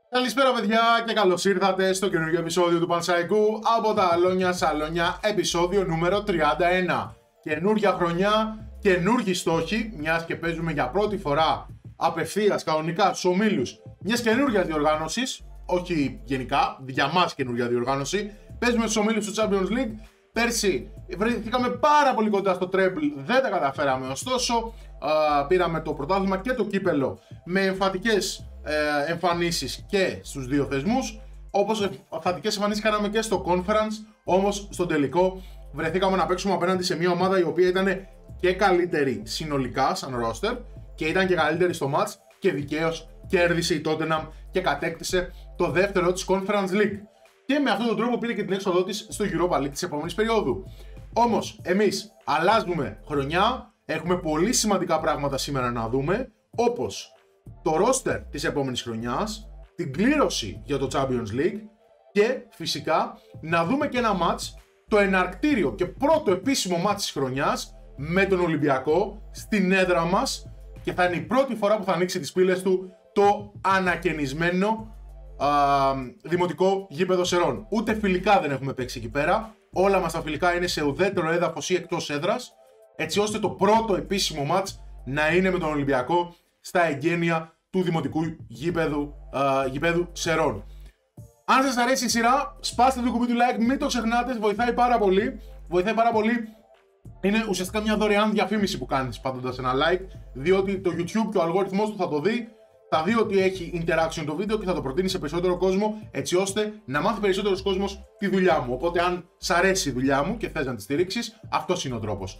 Καλησπέρα παιδιά και καλώς ήρθατε στο καινούργιο επεισόδιο του Πανσαϊκού από τα Αλόνια Σαλόνια, επεισόδιο νούμερο 31. Καινούργια χρονιά, καινούργιοι στόχοι, μιας και παίζουμε για πρώτη φορά απευθείας κανονικά στους ομίλους μιας καινούργιας διοργάνωσης, όχι γενικά, για μας καινούργια διοργάνωση. Παίζουμε στους ομίλους του Champions League. Πέρσι βρεθήκαμε πάρα πολύ κοντά στο treble, δεν τα καταφέραμε, ωστόσο πήραμε το πρωτάθλημα και το κύπελο με εμφατικές εμφανίσεις και στους δύο θεσμούς. Όπως εμφατικές εμφανίσεις κάναμε και στο conference, όμως στο τελικό βρεθήκαμε να παίξουμε απέναντι σε μια ομάδα η οποία ήταν και καλύτερη συνολικά σαν roster και ήταν και καλύτερη στο match και δικαίως κέρδισε η Tottenham και κατέκτησε το δεύτερο της Conference League. Και με αυτόν τον τρόπο πήρε και την έξοδό της στο Europa League της επόμενης περίοδου. Όμως εμείς αλλάζουμε χρονιά, έχουμε πολύ σημαντικά πράγματα σήμερα να δούμε, όπως το roster της επόμενης χρονιάς, την κλήρωση για το Champions League και φυσικά να δούμε και ένα match, το εναρκτήριο και πρώτο επίσημο match της χρονιάς με τον Ολυμπιακό στην έδρα μας, και θα είναι η πρώτη φορά που θα ανοίξει τις πύλες του το ανακαινισμένο δημοτικό γήπεδο Σερών. Ούτε φιλικά δεν έχουμε παίξει εκεί πέρα, όλα μας τα φιλικά είναι σε ουδέτερο έδαφος ή εκτός έδρας, έτσι ώστε το πρώτο επίσημο match να είναι με τον Ολυμπιακό στα εγγένεια του δημοτικού γήπεδου Σερών. Αν σας αρέσει η σειρά, σπάστε το κουμπί του like, μην το ξεχνάτε, βοηθάει πάρα πολύ. Είναι ουσιαστικά μια δωρεάν διαφήμιση που κάνεις πατώντας ένα like, διότι το YouTube και ο αλγόριθμος του θα το δει, θα δει ότι έχει interaction το βίντεο και θα το προτείνει σε περισσότερο κόσμο, έτσι ώστε να μάθει περισσότερος κόσμος τη δουλειά μου. Οπότε αν σ' αρέσει η δουλειά μου και θες να τη στηρίξεις, αυτός είναι ο τρόπος.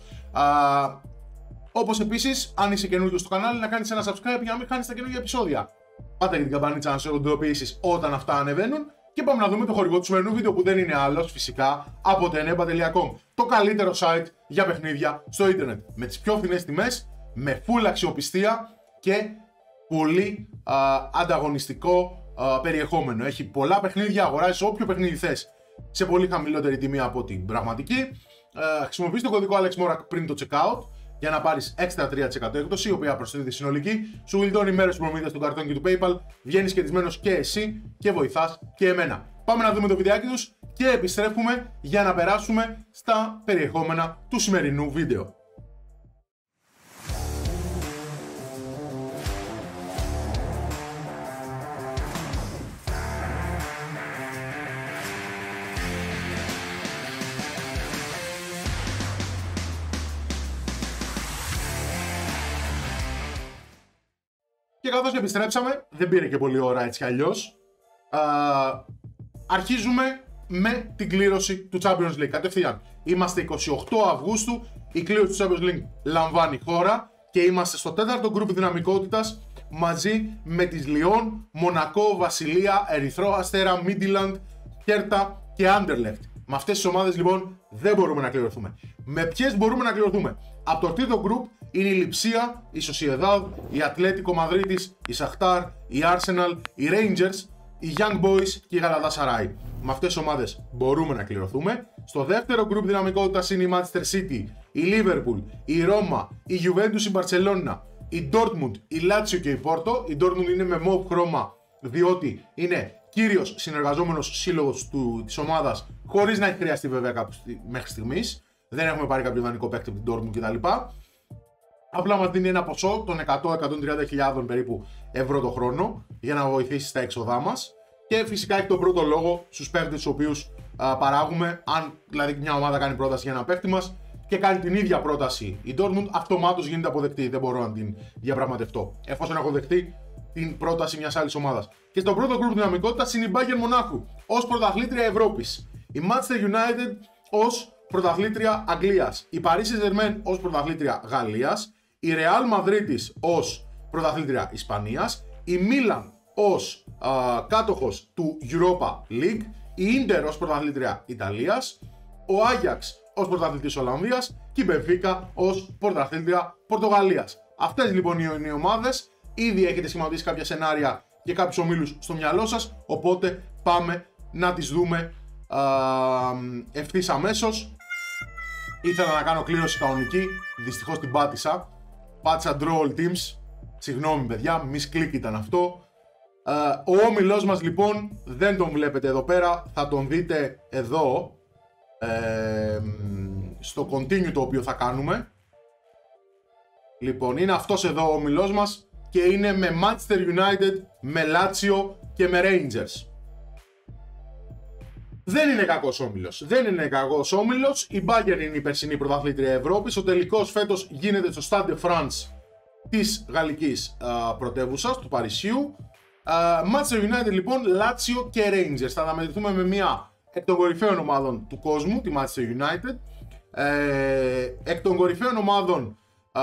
Όπως επίσης, αν είσαι καινούργιος στο κανάλι, να κάνεις ένα subscribe για να μην χάνεις τα καινούργια επεισόδια. Πάτε και την καμπανίτσα να σε ειδοποιήσεις όταν αυτά ανεβαίνουν. Και πάμε να δούμε το χορηγό του σημερινού βίντεο, που δεν είναι άλλος φυσικά από teneba.com. Το καλύτερο site για παιχνίδια στο ίντερνετ. Με τις πιο φθηνές τιμές, με full αξιοπιστία και πολύ ανταγωνιστικό περιεχόμενο. Έχει πολλά παιχνίδια, αγοράζεις όποιο παιχνίδι θες σε πολύ χαμηλότερη τιμή από την πραγματική. Χρησιμοποιείς το κωδικό AlexMorak πριν το checkout για να πάρεις έξτρα 3% έκπτωση, η οποία προσθέτει συνολική. Σου γλιτώνει μέρες προμήθειας του καρτών και του PayPal. Βγαίνεις κερδισμένος και εσύ και βοηθάς και εμένα. Πάμε να δούμε το βιντεάκι τους και επιστρέφουμε για να περάσουμε στα περιεχόμενα του σημερινού βίντεο. Και καθώς επιστρέψαμε, δεν πήρε και πολλή ώρα έτσι κι αλλιώς, αρχίζουμε με την κλήρωση του Champions League. Κατευθείαν, είμαστε 28 Αυγούστου, η κλήρωση του Champions League λαμβάνει χώρα και είμαστε στο τέταρτο γκρουπ δυναμικότητας μαζί με τις Λιόν, Μονακό, Βασιλεία, Ερυθρό Αστέρα, Μίντιλαντ, Χέρτα και Άντερλεχτ. Με αυτές τις ομάδες λοιπόν δεν μπορούμε να κληρωθούμε. Με ποιες μπορούμε να κληρωθούμε? Από το τρίτο γκρουπ είναι η Λιψία, η Σοσιεδάδ, η Ατλέτικο Μαδρίτης, η Σαχτάρ, η Arsenal, η Rangers, οι Young Boys και η Γαλατασαράι. Με αυτές τις ομάδες μπορούμε να κληρωθούμε. Στο δεύτερο γκρουπ δυναμικότητας είναι η Manchester City, η Liverpool, η Ρώμα, η Juventus, η Barcelona, η Dortmund, η Lazio και η Porto. Η Dortmund είναι με mauve χρώμα διότι είναι κύριος συνεργαζόμενος σύλλογος της ομάδας, χωρίς να έχει χρειαστεί βέβαια μέχρι στιγμής. Δεν έχουμε πάρει κάποιο ιδανικό παίκτη από την Dortmund κτλ. Απλά μας δίνει ένα ποσό των 100-130 περίπου ευρώ το χρόνο για να βοηθήσει στα έξοδά μας. Και φυσικά έχει τον πρώτο λόγο στους παίκτες τους οποίους παράγουμε. Αν δηλαδή μια ομάδα κάνει πρόταση για ένα παίκτη μας και κάνει την ίδια πρόταση η Dortmund, αυτομάτως γίνεται αποδεκτή. Δεν μπορώ να την διαπραγματευτώ, εφόσον έχω δεχτεί την πρόταση μιας άλλης ομάδας. Και στο πρώτο γκρουπ δυναμικότητας είναι η Bayern Μονάχου ως πρωταθλήτρια Ευρώπης, η Manchester United ως πρωταθλήτρια Αγγλίας, η Paris Saint-Germain ως πρωταθλήτρια Γαλλίας, η Real Madrid ως πρωταθλήτρια Ισπανίας, η Milan ως κάτοχος του Europa League, η Inter ως πρωταθλήτρια Ιταλίας, ο Ajax ως πρωταθλητής Ολλανδίας και η Benfica ως πρωταθλήτρια Πορτογαλίας. Αυτές λοιπόν είναι οι ομάδες. Ήδη έχετε σχηματίσει κάποια σενάρια και κάποιους ομίλους στο μυαλό σας, οπότε πάμε να τις δούμε ευθύς αμέσως. Ήθελα να κάνω κλήρωση κανονική, δυστυχώς την πάτησα. Πάτησα draw all teams. Συγγνώμη παιδιά, misclick ήταν αυτό. Ο όμιλός μας λοιπόν δεν τον βλέπετε εδώ πέρα, θα τον δείτε εδώ στο continue το οποίο θα κάνουμε. Λοιπόν, είναι αυτός εδώ ο όμιλός μας και είναι με Manchester United, με Lazio και με Rangers. Δεν είναι κακός όμιλος. Δεν είναι κακός όμιλος. Η Bayern είναι η περσινή πρωταθλήτρια Ευρώπης. Ο τελικός φέτος γίνεται στο Stade de France της γαλλικής πρωτεύουσας, του Παρισιού. Manchester United λοιπόν, Lazio και Rangers. Θα αναμετρηθούμε με μια εκ των κορυφαίων ομάδων του κόσμου, τη Manchester United. Εκ των κορυφαίων ομάδων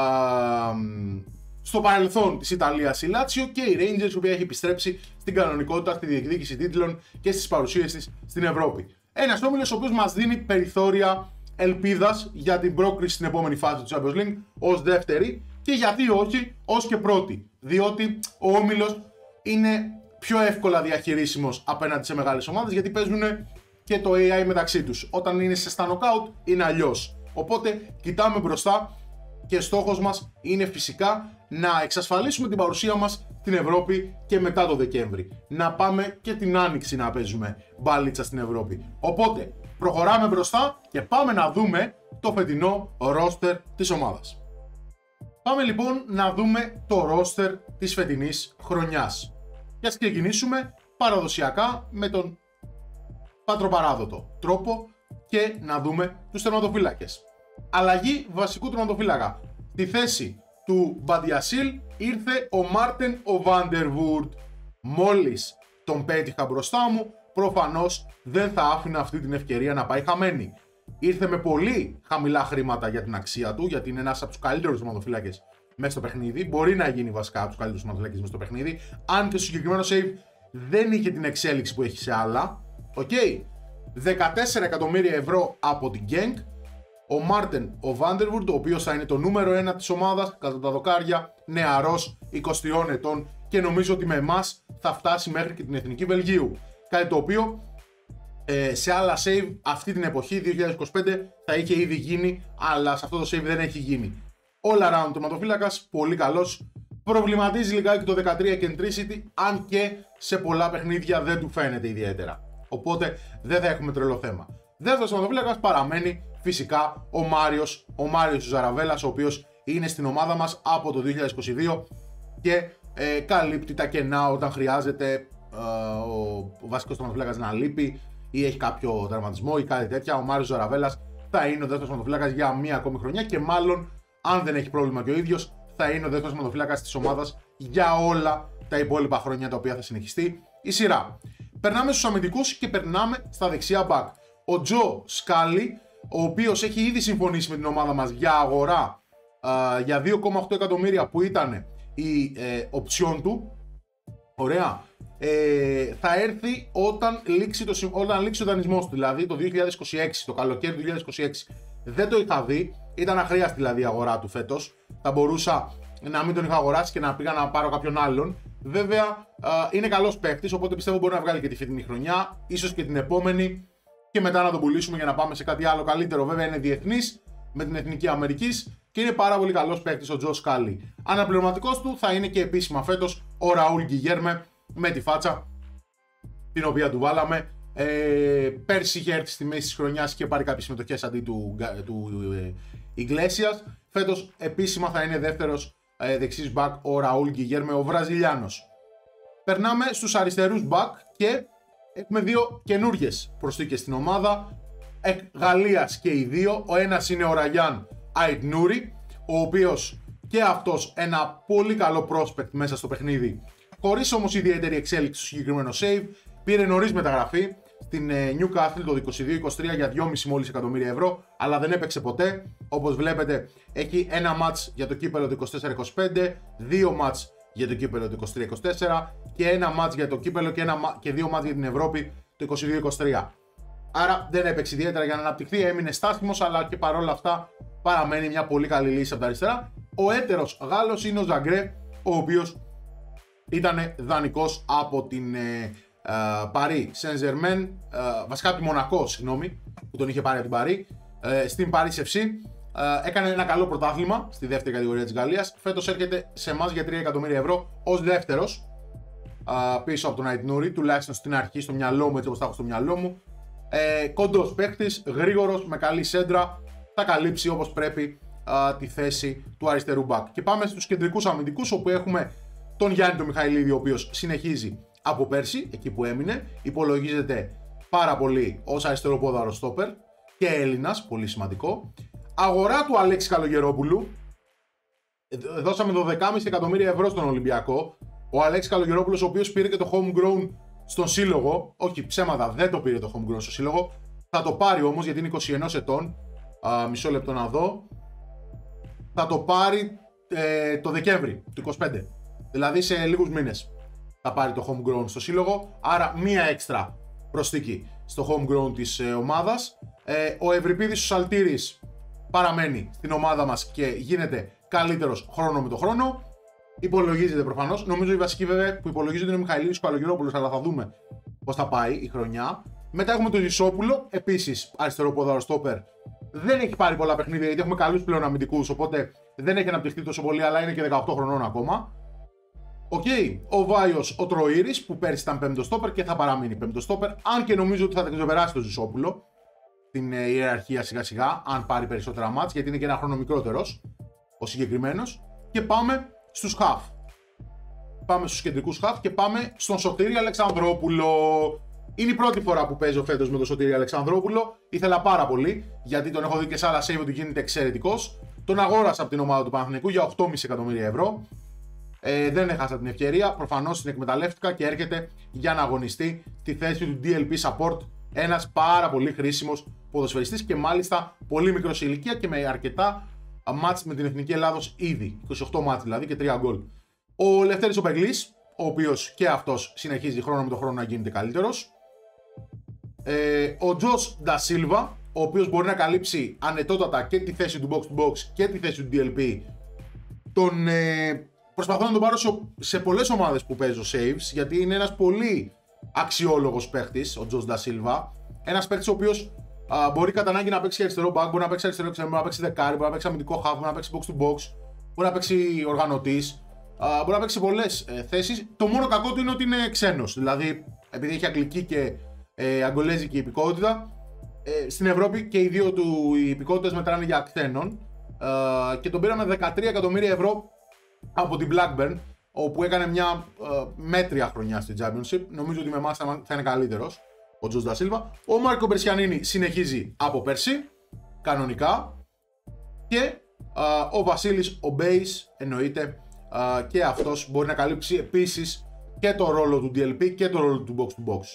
στο παρελθόν της Ιταλίας η Lazio και η Rangers, η οποία έχει επιστρέψει στην κανονικότητα, στη διεκδίκηση τίτλων και στις παρουσίες της στην Ευρώπη. Ένας όμιλος ο οποίος μας δίνει περιθώρια ελπίδας για την πρόκριση στην επόμενη φάση του Champions League ως δεύτερη και γιατί όχι ως και πρώτη, διότι ο όμιλος είναι πιο εύκολα διαχειρίσιμος απέναντι σε μεγάλες ομάδες γιατί παίζουν και το AI μεταξύ τους. Όταν είναι σε στα knockout είναι αλλιώς. Οπότε κοιτάμε μπροστά και στόχος μας είναι φυσικά να εξασφαλίσουμε την παρουσία μας στην Ευρώπη και μετά το Δεκέμβρη. Να πάμε και την Άνοιξη να παίζουμε μπαλίτσα στην Ευρώπη. Οπότε προχωράμε μπροστά και πάμε να δούμε το φετινό ρόστερ της ομάδας. Πάμε λοιπόν να δούμε το ρόστερ της φετινής χρονιάς. Και ας ξεκινήσουμε παραδοσιακά με τον πατροπαράδοτο τρόπο και να δούμε τους τερματοφύλακες. Αλλαγή βασικού τερματοφύλακα. Στη θέση του Μπαντιασίλ ήρθε ο Μάρτεν ο Βάντερβουρτ. Μόλις τον πέτυχα μπροστά μου, προφανώς δεν θα άφηνα αυτή την ευκαιρία να πάει χαμένη. Ήρθε με πολύ χαμηλά χρήματα για την αξία του, γιατί είναι ένας από τους καλύτερους τερματοφύλακες μέσα στο παιχνίδι. Μπορεί να γίνει βασικά από τους καλύτερους τερματοφύλακες μέσα στο παιχνίδι, αν και στο συγκεκριμένο save δεν είχε την εξέλιξη που έχει σε άλλα. Οκ. 14 εκατομμύρια ευρώ από την Genk. Ο Μάρτεν ο Βάντερβουρντ, ο οποίος θα είναι το νούμερο 1 της ομάδας κατά τα δοκάρια, νεαρός 23 ετών και νομίζω ότι με εμάς θα φτάσει μέχρι και την Εθνική Βελγίου. Κάτι το οποίο σε άλλα save αυτή την εποχή 2025 θα είχε ήδη γίνει, αλλά σε αυτό το save δεν έχει γίνει. All around τερματοφύλακας, πολύ καλός. Προβληματίζει λιγάκι το 13 centricity, αν και σε πολλά παιχνίδια δεν του φαίνεται ιδιαίτερα. Οπότε δεν θα έχουμε τρελό θέμα. Δεύτερος τερματοφύλακας παραμένει φυσικά ο Μάριος Ζαραβέλας, ο οποίος είναι στην ομάδα μας από το 2022 και καλύπτει τα κενά όταν χρειάζεται ο βασικός τερματοφύλακας να λείπει ή έχει κάποιο τραυματισμό ή κάτι τέτοια. Ο Μάριος Ζαραβέλας θα είναι ο δεύτερος τερματοφύλακας για μία ακόμη χρονιά και μάλλον, αν δεν έχει πρόβλημα και ο ίδιος, θα είναι ο δεύτερος τερματοφύλακας της ομάδας για όλα τα υπόλοιπα χρόνια τα οποία θα συνεχιστεί η σειρά. Περνάμε στους αμυντικούς και περνάμε στα δεξιά back. Ο Τζο Σκάλι, ο οποίος έχει ήδη συμφωνήσει με την ομάδα μας για αγορά για 2,8 εκατομμύρια που ήταν η οψιόν του. Ωραία. Θα έρθει όταν λήξει ο δανεισμός του, δηλαδή το 2026, το καλοκαίρι του 2026. Δεν το είχα δει, ήταν αχρίαστη δηλαδή η αγορά του φέτος. Θα μπορούσα να μην τον είχα αγοράσει και να πήγα να πάρω κάποιον άλλον. Βέβαια είναι καλός παίκτης, οπότε πιστεύω μπορεί να βγάλει και τη φετινή χρονιά, ίσως και την επόμενη και μετά να τον πουλήσουμε για να πάμε σε κάτι άλλο καλύτερο. Βέβαια είναι διεθνής με την Εθνική Αμερικής και είναι πάρα πολύ καλός παίκτης ο Τζο Σκάλι. Αναπληρωματικός του θα είναι και επίσημα φέτος ο Ραούλ Γκιγέρμε με τη φάτσα την οποία του βάλαμε. Πέρσι είχε έρθει στη μέση της χρονιάς και πάρει κάποιες συμμετοχές αντί του Ιγκλέσιας. Φέτος επίσημα θα είναι δεύτερος δεξής back ο Ραούλ Γκιγέρμε, ο Βραζιλιάνος. Περνάμε στους αριστερούς back και έχουμε δύο καινούργιες προσθήκες στην ομάδα. Γαλλίας και οι δύο. Ο ένας είναι ο Ραγιάν Αϊτνούρι, ο οποίος και αυτός ένα πολύ καλό prospect μέσα στο παιχνίδι, χωρίς όμως ιδιαίτερη εξέλιξη στο συγκεκριμένο save. Πήρε νωρίς μεταγραφή στην Newcastle το 22-23 για 2,5 μόλις εκατομμύρια ευρώ, αλλά δεν έπαιξε ποτέ. Όπως βλέπετε έχει ένα match για το κύπελλο το 24-25, δύο match για το κύπελλο το 23-24 και ένα match για το κύπελλο και δύο match για την Ευρώπη το 22-23. Άρα δεν έπαιξε ιδιαίτερα για να αναπτυχθεί, έμεινε στάσιμος, αλλά και παρόλα αυτά παραμένει μια πολύ καλή λύση από τα αριστερά. Ο έτερος Γάλλος είναι ο Ζαγκρέ, ο οποίος ήταν δανεικός από την Paris Saint-Germain, βασικά από τη Μονακό, συγγνώμη, που τον είχε πάρει από την Paris, στην Paris FC. Έκανε ένα καλό πρωτάθλημα στη δεύτερη κατηγορία της Γαλλίας. Φέτος έρχεται σε εμάς για 3 εκατομμύρια ευρώ ως δεύτερος. πίσω από τον Αϊτνούρη, τουλάχιστον στην αρχή, στο μυαλό μου, έτσι όπως τα έχω στο μυαλό μου. Κοντός παίχτης, γρήγορος, με καλή σέντρα, θα καλύψει όπως πρέπει τη θέση του αριστερού μπακ. Και πάμε στους κεντρικούς αμυντικούς, όπου έχουμε τον Γιάννη τον Μιχαηλίδη, ο οποίος συνεχίζει από πέρσι, εκεί που έμεινε, υπολογίζεται πάρα πολύ ως αριστεροπόδαρο στόπερ και Έλληνας, πολύ σημαντικό. Αγορά του Αλέξη Καλογερόπουλου, δώσαμε 12,5 εκατομμύρια ευρώ στον Ολυμπιακό. Ο Αλέξης Καλογερόπουλος, ο οποίος πήρε και το homegrown στον σύλλογο, όχι ψέματα, δεν το πήρε το homegrown στο σύλλογο, θα το πάρει όμως γιατί είναι 21 ετών, μισό λεπτό να δω, θα το πάρει το Δεκέμβρη του 25, δηλαδή σε λίγους μήνες θα πάρει το homegrown στο σύλλογο, άρα μία έξτρα προσθήκη στο homegrown της ομάδας. Ο Ευρυπίδης ο Σαλτήρης παραμένει στην ομάδα μας και γίνεται καλύτερος χρόνο με το χρόνο. Υπολογίζεται προφανώς. Νομίζω η βασική βέβαια που υπολογίζεται είναι ο Μιχαηλίδης Καλογερόπουλος, αλλά θα δούμε πώς θα πάει η χρονιά. Μετά έχουμε τον Ζησόπουλο, επίσης αριστερό ποδάρο στόπερ. Δεν έχει πάρει πολλά παιχνίδια γιατί έχουμε καλούς πλέον αμυντικούς, οπότε δεν έχει αναπτυχθεί τόσο πολύ, αλλά είναι και 18 χρονών ακόμα. Ο Βάιος ο Τροήρης, που πέρσι ήταν πέμπτο στόπερ και θα παραμείνει πέμπτο στόπερ, αν και νομίζω ότι θα τα ξεπεράσει το Ζησόπουλο στην ιεραρχία σιγά σιγά, αν πάρει περισσότερα μάτς, γιατί είναι και ένα χρόνο μικρότερος ο συγκεκριμένος. Και πάμε στους χαφ. Πάμε στους κεντρικούς χαφ και πάμε στον Σωτήρη Αλεξανδρόπουλο. Είναι η πρώτη φορά που παίζω φέτος με τον Σωτήρη Αλεξανδρόπουλο. Ήθελα πάρα πολύ, γιατί τον έχω δει και σε άλλα save ότι γίνεται εξαιρετικός. Τον αγόρασα από την ομάδα του Παναθηναϊκού για 8,5 εκατομμύρια ευρώ. Δεν έχασα την ευκαιρία, προφανώς την εκμεταλλεύτηκα και έρχεται για να αγωνιστεί τη θέση του DLP support. Ένας πάρα πολύ χρήσιμος ποδοσφαιριστής και μάλιστα πολύ μικρός σε ηλικία και με αρκετά μάτς με την Εθνική Ελλάδος ήδη. 28 μάτς δηλαδή και 3 γκολ. Ο Λευτέρης ο Πεγλής, ο οποίος και αυτός συνεχίζει χρόνο με το χρόνο να γίνεται καλύτερος. Ο Τζος Ντασίλβα, ο οποίος μπορεί να καλύψει ανετότατα και τη θέση του box to box και τη θέση του DLP. Προσπαθώ να τον πάρω σε πολλές ομάδες που παίζω saves, γιατί είναι ένας πολύ αξιόλογος παίχτης, ο Τζος Ντασίλβα. Ένας παίχτης ο οποίος μπορεί κατά ανάγκη να παίξει αριστερό back, μπορεί να παίξει αριστερό εξτρέμ, μπορεί να παίξει δεκάρι, μπορεί να παίξει αμυντικό half, μπορεί να παίξει box to box, μπορεί να παίξει οργανωτής, μπορεί να παίξει πολλές θέσεις. Το μόνο κακό του είναι ότι είναι ξένος, δηλαδή επειδή έχει αγγλική και αγγολέζικη υπηκότητα, στην Ευρώπη και οι δύο του οι υπηκότητες μετράνε για ξένων, και τον πήραμε 13 εκατομμύρια ευρώ από την Blackburn, όπου έκανε μια μέτρια χρονιά στη Championship. Νομίζω ότι με εμάς θα είναι καλύτερος ο Τζος Ντασίλβα. Ο Μάρκο Μπερσιανίνη συνεχίζει από πέρσι, κανονικά. Και ο Βασίλης ο Μπέης, εννοείται, και αυτός μπορεί να καλύψει επίσης και το ρόλο του DLP και το ρόλο του box to box.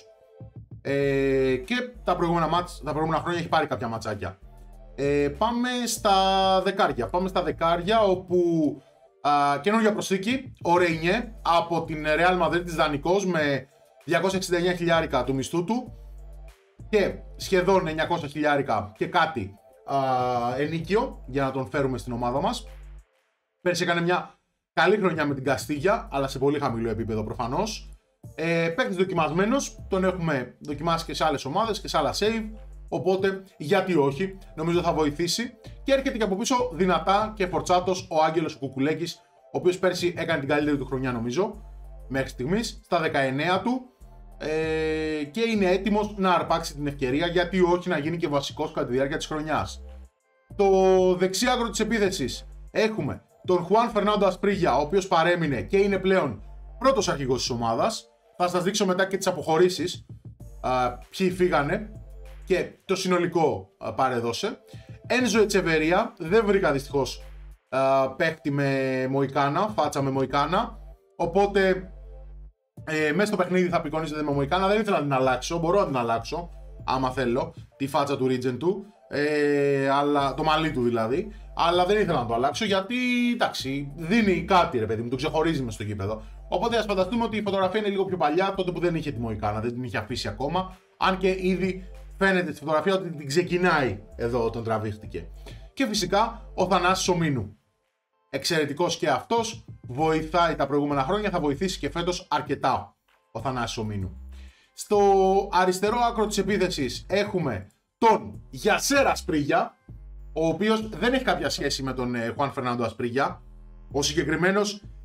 Και τα προηγούμενα χρόνια έχει πάρει κάποια ματσάκια. Πάμε στα δεκάρια. Όπου καινούργια προσθήκη, ο Ρέινιε από την Real Madrid της δανεικός με 269 χιλιάρικα του μισθού του και σχεδόν 900 χιλιάρικα και κάτι ενίκιο για να τον φέρουμε στην ομάδα μας. Πέρσι έκανε μια καλή χρονιά με την Καστίγια, αλλά σε πολύ χαμηλό επίπεδο προφανώς. Παίκτης δοκιμασμένος, τον έχουμε δοκιμάσει και σε άλλες ομάδες και σε άλλα save, οπότε γιατί όχι, νομίζω θα βοηθήσει. Και έρχεται και από πίσω δυνατά και φορτσάτος ο Άγγελος Κουκουλέκης, ο οποίος πέρσι έκανε την καλύτερη του χρονιά νομίζω, μέχρι στιγμής, στα 19 του, και είναι έτοιμος να αρπάξει την ευκαιρία, γιατί όχι να γίνει και βασικός κατά τη διάρκεια της χρονιάς. Το δεξί άκρο της επίθεσης έχουμε τον Χουάν Φερνάντο Ασπρίγια, ο οποίος παρέμεινε και είναι πλέον πρώτος αρχηγός της ομάδας. Θα σας δείξω μετά και τις αποχωρήσεις, ποιοι φύγανε και το συνολικό παρεδώσε. Ένζο Ετσεβερία, δεν βρήκα δυστυχώς παίκτη με Μοϊκάνα, φάτσα με Μοϊκάνα, οπότε μέσα στο παιχνίδι θα απεικονίζεται με Μοϊκάνα. Δεν ήθελα να την αλλάξω, μπορώ να την αλλάξω άμα θέλω, τη φάτσα του Regent του, αλλά, το μαλλί του δηλαδή, αλλά δεν ήθελα να το αλλάξω γιατί εντάξει, δίνει κάτι ρε παιδί μου, το ξεχωρίζει μες στο γήπεδο. Οπότε ας φανταστούμε ότι η φωτογραφία είναι λίγο πιο παλιά, τότε που δεν είχε τη Μοϊκάνα, δεν την είχε αφήσει ακόμα, αν και ήδη φαίνεται στη φωτογραφία ότι την ξεκινάει εδώ όταν τραβήχτηκε. Και φυσικά ο Θανάσης ο Μίνου. Εξαιρετικός και αυτός, βοηθάει τα προηγούμενα χρόνια, θα βοηθήσει και φέτος αρκετά ο Θανάσης ο Μίνου. Στο αριστερό άκρο της επίθεσης έχουμε τον Γιασέρα Ασπρίγια, ο οποίος δεν έχει κάποια σχέση με τον Χουάν Φερνάντο Ασπρίγια. Ο συγκεκριμένος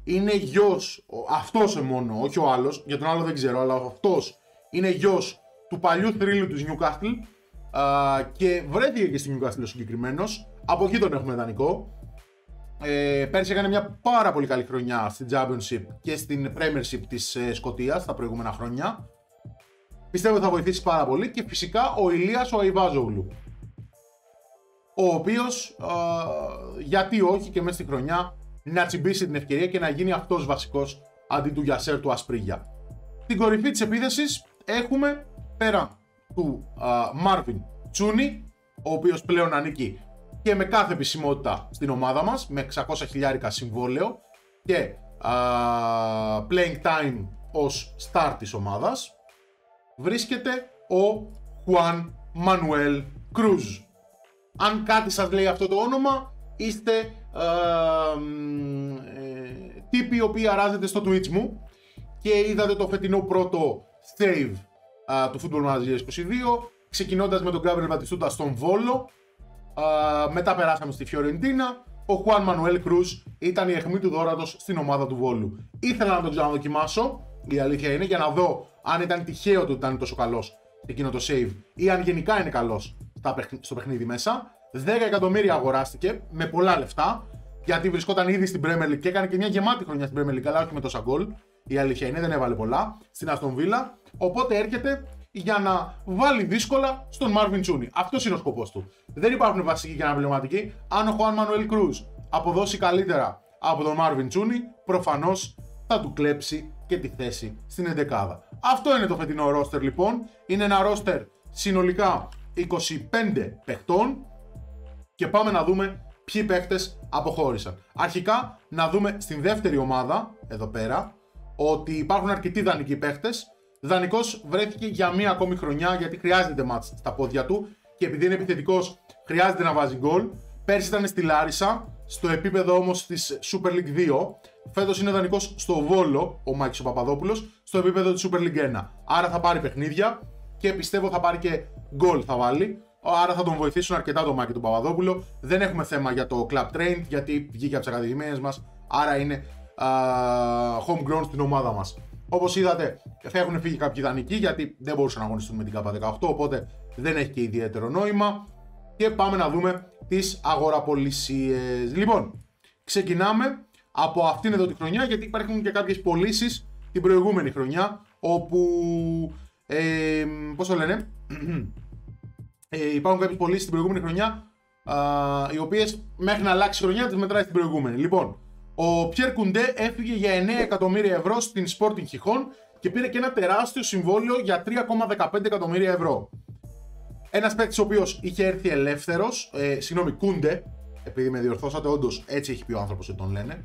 είναι γιος, αυτός μόνο, όχι ο άλλος, για τον άλλο δεν ξέρω, αλλά αυτός είναι γιος του παλιού θρύλου του Newcastle και βρέθηκε και στη Newcastle ο συγκεκριμένος. Από εκεί τον έχουμε δανεικό. Πέρσι έκανε μια πάρα πολύ καλή χρονιά στην Championship και στην Premiership της Σκωτίας τα προηγούμενα χρόνια. Πιστεύω ότι θα βοηθήσει πάρα πολύ. Και φυσικά ο Ηλίας ο Αϊβάζογλου, ο οποίος γιατί όχι και μέσα στη χρονιά να τσιμπήσει την ευκαιρία και να γίνει αυτός βασικός αντί του Γιασέρ του Ασπρίγια. Την κορυφή της επίθεσης έχουμε πέρα του Μάρβιν Τσούνι, ο οποίος πλέον ανήκει και με κάθε επισημότητα στην ομάδα μας, με 600.000 συμβόλαιο και playing time ως start της ομάδας, βρίσκεται ο Χουάν Μανουέλ Κρούζ. Αν κάτι σας λέει αυτό το όνομα, είστε τύποι οι οποίοι αράζετε στο Twitch μου και είδατε το φετινό πρώτο save του Football Manager 22, ξεκινώντας με τον Γκάμπριελ Μπατιστούτα στον Βόλο. Μετά περάσαμε στη Φιωρεντίνα. Ο Χουάν Μανουέλ Κρούζ ήταν η αιχμή του δώρατος στην ομάδα του Βόλου. Ήθελα να τον ξαναδοκιμάσω, η αλήθεια είναι, για να δω αν ήταν τυχαίο ότι ήταν τόσο καλός σε εκείνο το save ή αν γενικά είναι καλός στο παιχνίδι μέσα. 10 εκατομμύρια αγοράστηκε με πολλά λεφτά, γιατί βρισκόταν ήδη στην Premier League και έκανε και μια γεμάτη χρονιά στην Premier League, αλλά όχι με τόσα γκολ. Η αλήθεια είναι, δεν έβαλε πολλά στην Aston Villa. Οπότε έρχεται για να βάλει δύσκολα στον Μάρβιν Τσούνι. Αυτός είναι ο σκοπός του. Δεν υπάρχουν βασικοί και αναπληρωματικοί. Αν ο Χουάν Μανουέλ Κρούζ αποδώσει καλύτερα από τον Μάρβιν Τσούνι, προφανώς θα του κλέψει και τη θέση στην εντεκάδα. Αυτό είναι το φετινό ρόστερ λοιπόν. Είναι ένα ρόστερ συνολικά 25 παιχτών και πάμε να δούμε ποιοι παίχτες αποχώρησαν. Αρχικά να δούμε στην δεύτερη ομάδα, εδώ πέρα, ότι υπάρχουν αρκετοί δανεικοί παίχτες. Δανεικός βρέθηκε για μία ακόμη χρονιά γιατί χρειάζεται μάτς στα πόδια του και επειδή είναι επιθετικός χρειάζεται να βάζει γκολ. Πέρσι ήταν στη Λάρισα, στο επίπεδο όμως της Super League 2. Φέτος είναι δανεικός στο Βόλο, ο Μάκης ο Παπαδόπουλος, στο επίπεδο της Super League 1. Άρα θα πάρει παιχνίδια και πιστεύω θα πάρει και γκολ θα βάλει. Άρα θα τον βοηθήσουν αρκετά το Μάκη τον Παπαδόπουλο. Δεν έχουμε θέμα για το Club Trained γιατί βγήκε από τις ακαδημίες μας. Άρα είναι homegrown στην ομάδα μας. Όπως είδατε, θα έχουν φύγει κάποιοι δανεικοί γιατί δεν μπορούσαν να αγωνιστούν με την K18, οπότε δεν έχει και ιδιαίτερο νόημα. Και πάμε να δούμε τις αγοραπολισίες. Λοιπόν, ξεκινάμε από αυτήν εδώ τη χρονιά γιατί υπάρχουν και κάποιες πωλήσεις την προηγούμενη χρονιά όπου, πώς το λένε, υπάρχουν κάποιες πωλήσεις την προηγούμενη χρονιά οι οποίες μέχρι να αλλάξει η χρονιά τις μετράει στην προηγούμενη. Λοιπόν, ο Πιέρ Κουντέ έφυγε για 9 εκατομμύρια ευρώ στην Sporting Χιχόν και πήρε και ένα τεράστιο συμβόλαιο για 3,15 εκατομμύρια ευρώ. Ένας παίκτης ο οποίος είχε έρθει ελεύθερος, συγγνώμη, Κούντε, επειδή με διορθώσατε, όντως έτσι έχει πει ο άνθρωπος ότι τον λένε.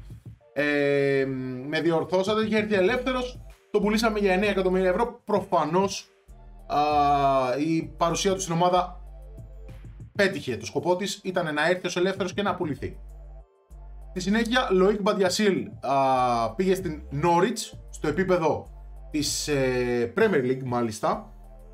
Με διορθώσατε, είχε έρθει ελεύθερος, τον πουλήσαμε για 9 εκατομμύρια ευρώ. Προφανώς η παρουσία του στην ομάδα πέτυχε το σκοπό της, ήταν να έρθει ως ελεύθερος και να πουληθεί. Στη συνέχεια, Λοίκ Μπαντιασίλ πήγε στην Norwich, στο επίπεδο της Premier League μάλιστα,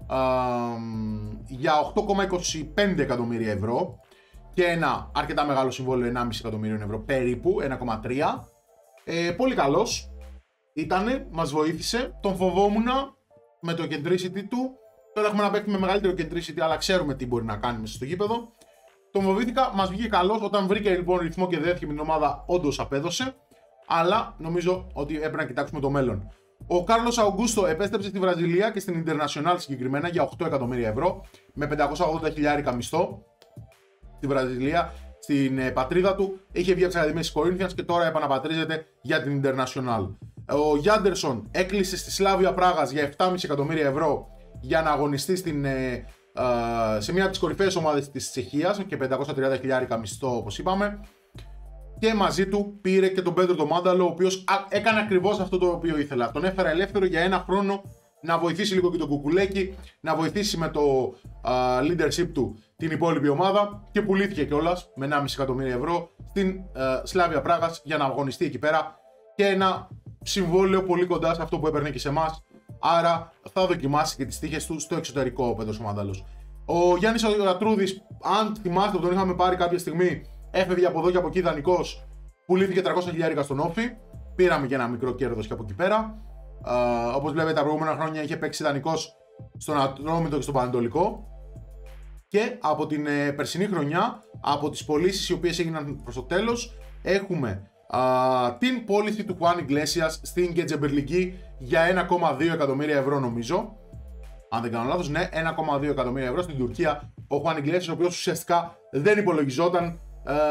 για 8,25 εκατομμύρια ευρώ και ένα αρκετά μεγάλο συμβόλαιο 1,5 εκατομμύριο ευρώ περίπου, 1,3. Πολύ καλός ήτανε, μας βοήθησε, τον φοβόμουν με το centricity του. Τώρα έχουμε ένα παίκτη με μεγαλύτερο centricity, αλλά ξέρουμε τι μπορεί να κάνει μέσα στο γήπεδο. Τον φοβήθηκα, μας βγήκε καλός, όταν βρήκε λοιπόν ρυθμό και δέθηκε με την ομάδα όντως απέδωσε, αλλά νομίζω ότι έπρεπε να κοιτάξουμε το μέλλον. Ο Κάρλος Αουγκούστο επέστρεψε στη Βραζιλία και στην International συγκεκριμένα για 8 εκατομμύρια ευρώ με 580.000 μισθό στη Βραζιλία, στην πατρίδα του. Είχε βγει από τις Ακαδημίες της Corinthians και τώρα επαναπατρίζεται για την International. Ο Γιάντερσον έκλεισε στη Σλάβια Πράγας για 7,5 εκατομμύρια ευρώ για να αγωνιστεί σε μια από τις κορυφαίες ομάδες της Τσεχίας και 530.000 μισθό όπως είπαμε. Και μαζί του πήρε και τον Πέντρο τον Μάνταλο, ο οποίος έκανε ακριβώς αυτό το οποίο ήθελα. Τον έφερα ελεύθερο για ένα χρόνο να βοηθήσει λίγο και τον Κουκουλέκη, να βοηθήσει με το leadership του την υπόλοιπη ομάδα και πουλήθηκε κιόλας με 1,5 εκατομμύρια ευρώ στην Σλάβια Πράγας για να αγωνιστεί εκεί πέρα και ένα συμβόλαιο πολύ κοντά σε αυτό που έπαιρνε και σε εμάς. Άρα θα δοκιμάσει και τις τύχες του στο εξωτερικό ο Πέντρος ο Μάνταλος. Ο Γιάννης Ρατρούδης, αν θυμάστε, τον είχαμε πάρει κάποια στιγμή. Έφευγε από εδώ και από εκεί δανεικός, πουλήθηκε 300.000 στον Όφη. πήραμε και ένα μικρό κέρδος και από εκεί πέρα. Όπως βλέπετε, τα προηγούμενα χρόνια είχε παίξει δανεικός στον Ατρόμητο και στον Πανετολικό. Και από την περσινή χρονιά, από τις πωλήσεις οι οποίες έγιναν προς το τέλος, έχουμε την πώληση του Juan Iglesias στην Κετζεμπερλική για 1,2 εκατομμύρια ευρώ νομίζω. Αν δεν κάνω λάθος, ναι, 1,2 εκατομμύρια ευρώ στην Τουρκία. Ο Juan Iglesias, ο οποίος ουσιαστικά δεν υπολογιζόταν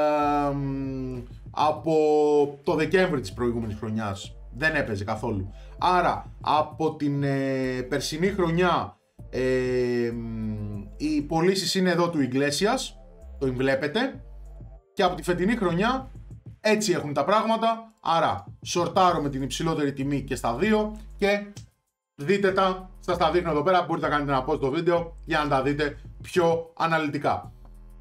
από το Δεκέμβρη της προηγούμενης χρονιάς. Δεν έπαιζε καθόλου. Άρα, από την περσινή χρονιά οι πωλήσεις είναι εδώ του Iglesias, το βλέπετε. Και από τη φετινή χρονιά έτσι έχουν τα πράγματα. Άρα, σορτάρω με την υψηλότερη τιμή και στα δύο και δείτε τα, σας τα δείχνω εδώ πέρα, μπορείτε να κάνετε ένα pause στο βίντεο για να τα δείτε πιο αναλυτικά.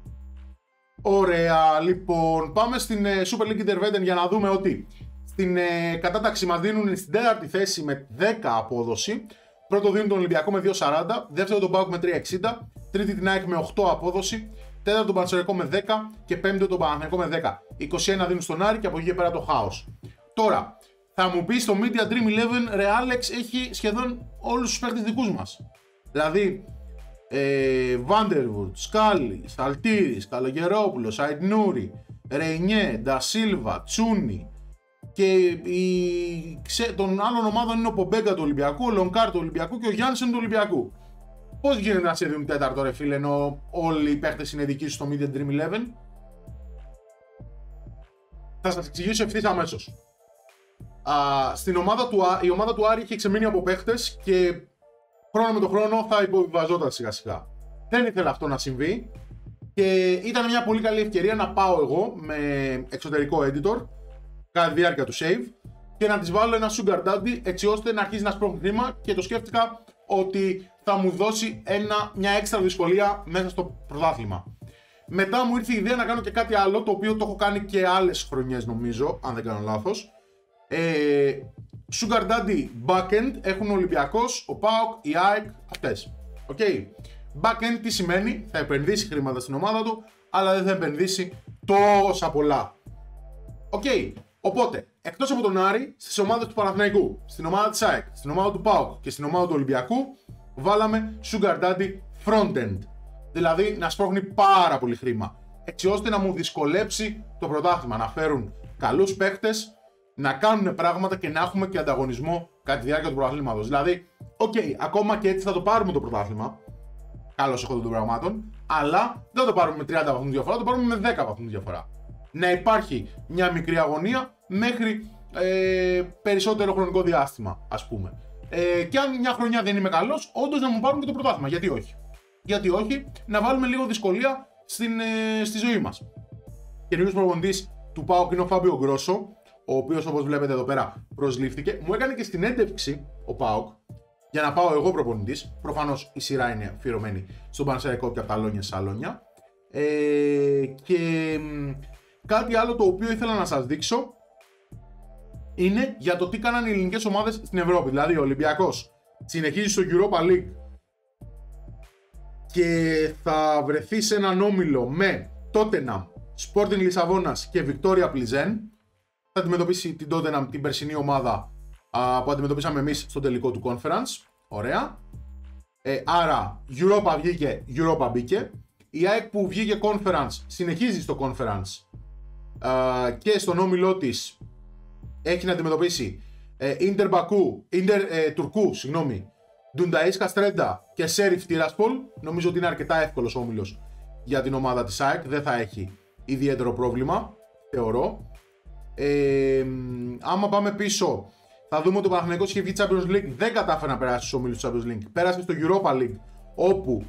Ωραία, λοιπόν, πάμε στην Super League Interveden για να δούμε ότι στην κατάταξη μας δίνουν στην τέταρτη θέση με 10 απόδοση. Πρώτο δίνουν τον Ολυμπιακό με 2,40, δεύτερο τον ΠΑΟΚ με 3,60, τρίτη την ΑΕΚ με 8 απόδοση, τέταρτο τον Πανσεραϊκό με 10 και πέμπτο τον Παναθηναϊκό με 10. 21 δίνουν στον Άρη και από εκεί και πέρα το χάος. Τώρα, θα μου πει στο Media Dream 11 Realex έχει σχεδόν όλους τους παίκτες δικούς μας. Δηλαδή, Vanderwood, Σκάλι, Σαλτήρης, Καλογερόπουλος, Αϊτνούρη, Ρεϊνιέ, Ντασίλβα, Τσούνι και των άλλων ομάδων είναι ο Πομπέγκα του Ολυμπιακού, ο Λονκάρ του Ολυμπιακού και ο Γιάννσεν του Ολυμπιακού. Πώς γίνεται να σε δίνουν τέταρτο ρε φίλε ενώ όλοι οι παίκτες είναι δικοί σου στο Media Dream 11? Θα σας εξηγήσω ευθύς αμέσως. Η ομάδα του Άρη είχε ξεμείνει από παίχτες και χρόνο με το χρόνο θα υποβιβαζόταν σιγά σιγά. Δεν ήθελα αυτό να συμβεί και ήταν μια πολύ καλή ευκαιρία να πάω εγώ με εξωτερικό editor κατά τη διάρκεια του save και να της βάλω ένα sugar daddy έτσι ώστε να αρχίσει να σπρώχνει χρήμα και το σκέφτηκα ότι θα μου δώσει μια έξτρα δυσκολία μέσα στο πρωτάθλημα. Μετά μου ήρθε η ιδέα να κάνω και κάτι άλλο το οποίο το έχω κάνει και άλλες χρονιές νομίζω, αν δεν κάνω λάθος. Sugar Daddy Backend έχουν ο Ολυμπιακός, ο ΠΑΟΚ, η ΑΕΚ, αυτές. Okay. Backend τι σημαίνει? Θα επενδύσει χρήματα στην ομάδα του, αλλά δεν θα επενδύσει τόσα πολλά. Okay. Οπότε, εκτός από τον Άρη, στις ομάδες του Παναθηναϊκού, στην ομάδα της ΑΕΚ, στην ομάδα του ΠΑΟΚ και στην ομάδα του Ολυμπιακού, βάλαμε Sugar Daddy Frontend. Δηλαδή να σπρώχνει πάρα πολύ χρήμα, έτσι ώστε να μου δυσκολέψει το πρωτάθλημα, να φέρουν καλούς παίχτες, να κάνουν πράγματα και να έχουμε και ανταγωνισμό κατά τη διάρκεια του πρωταθλήματος. Δηλαδή, ακόμα και έτσι θα το πάρουμε το πρωτάθλημα, καλώς έχω των πραγμάτων, αλλά δεν θα το πάρουμε με 30 βαθμούς διαφορά, θα το πάρουμε με 10 βαθμούς διαφορά. Να υπάρχει μια μικρή αγωνία μέχρι περισσότερο χρονικό διάστημα, ας πούμε. Και αν μια χρονιά δεν είμαι καλός, όντως να μου πάρουν και το πρωτάθλημα. Γιατί όχι? Γιατί όχι, να βάλουμε λίγο δυσκολία στη ζωή μας. Καινούργιος προπονητής του ΠΑΟΚ είναι ο Φάμπιο Γκρόσο, ο οποίος όπως βλέπετε εδώ πέρα προσλήφθηκε. Μου έκανε και στην έντευξη ο ΠΑΟΚ για να πάω εγώ προπονητής. Προφανώς η σειρά είναι αφιερωμένη στον Πανσεραϊκό και από τα Αλόνια Σαλόνια. Και κάτι άλλο το οποίο ήθελα να σας δείξω είναι για το τι κάνανε οι ελληνικές ομάδες στην Ευρώπη. Δηλαδή ο Ολυμπιακός συνεχίζει στο Europa League και θα βρεθεί σε έναν όμιλο με Tottenham, Sporting Λισαβόνας και Victoria Plizen. Θα αντιμετωπίσει την Tottenham, την περσινή ομάδα που αντιμετωπίσαμε εμείς στο τελικό του Conference. Ωραία. Άρα Europa βγήκε, Europa μπήκε. Η ΑΕΚ που βγήκε Conference συνεχίζει στο Conference και στον όμιλό της έχει να αντιμετωπίσει Ίντερ Τουρκού, Ντουνταΐς Καστρέντα και Σέριφ Τiraspol. Νομίζω ότι είναι αρκετά εύκολος όμιλος για την ομάδα της ΑΕΚ, δεν θα έχει ιδιαίτερο πρόβλημα, θεωρώ. Άμα πάμε πίσω, θα δούμε ότι ο Παναθηναϊκός είχε βγει Champions League, δεν κατάφερε να περάσει στους όμιλους του Champions League. Πέρασε στο Europa League, όπου